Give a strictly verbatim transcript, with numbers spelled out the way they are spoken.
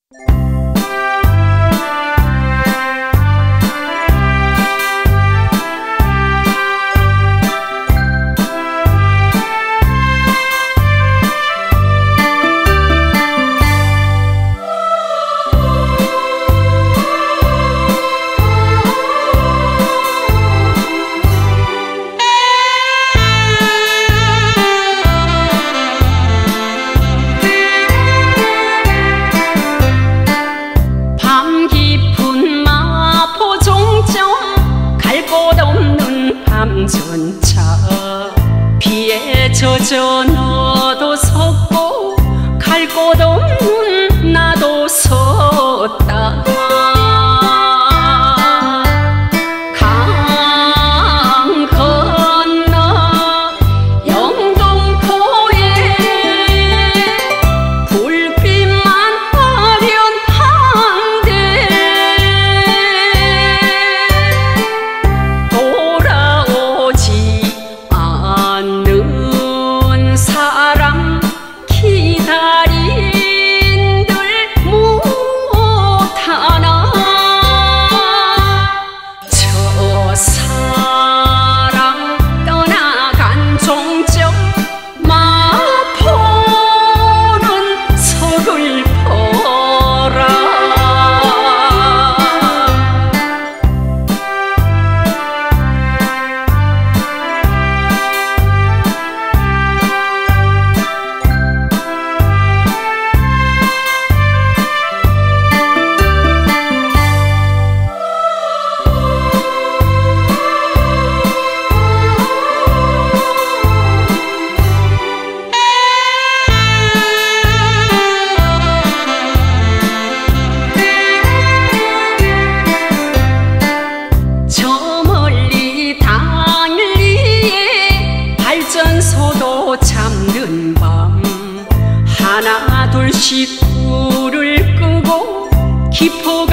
전차 비에 젖어 너도 섰고 갈 곳 없는 나도 섰다. 강 건너 영동포에 불빛만 아련한데 돌아오지 않는 사람 기다린들 못하나. 저 사람 떠나간 종적 마포는 서글퍼라. 발전소도 잠든 밤 하나 둘씩 불을 끄고 깊어